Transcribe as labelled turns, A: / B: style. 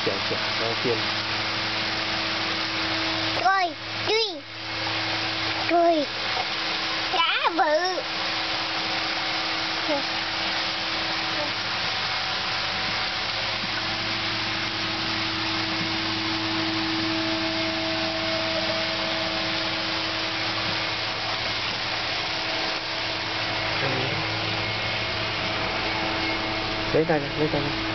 A: chèo chèo đầu tiên.
B: Rồi đi rồi cá bự.
A: Lấy tay này, lấy tay này.